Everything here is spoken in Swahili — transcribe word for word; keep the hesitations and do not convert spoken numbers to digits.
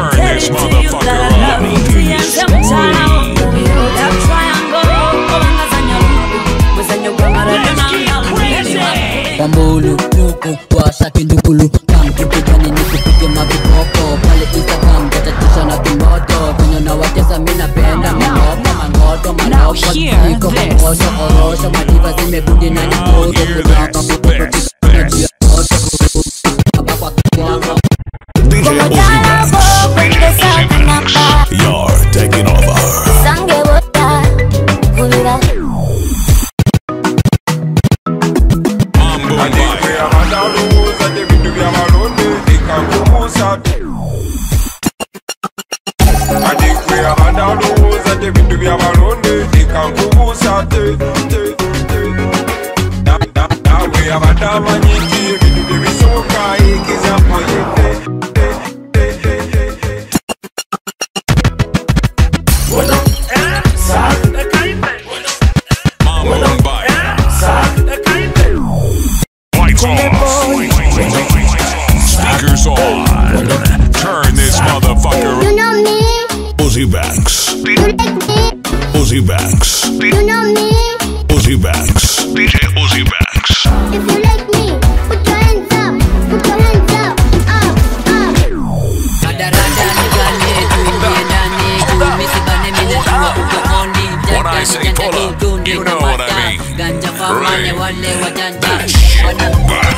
Turn this motherfucker up. Pambulu, nuku, washa kindukulu. Kam kipigani nikupige maviboko. Pale Instagram gatatisha na kimoto. Kwenye na watesa mina penda mamoko. Mangoto, maloko, niko kongosho, korosho. Madiva zimebudi na nikodo. Kudaka kutoto kipigani juu ya moto. Kaba kwa kiwango D J Ozzy Banks, D J Ozzy Banks, you're taking over. Sangue bota, kulira. Mambo Mbaya. Lights on. Speakers on. Turn this motherfucker up. You know me, Ozzy Banks, you like me, Ozzy Banks, you know me. Ozzy Banks, D J Ozzy Banks. If you like me, put your hands up, put your hands up, up, up. When I say pull up, you know what I mean. Ring that shit back.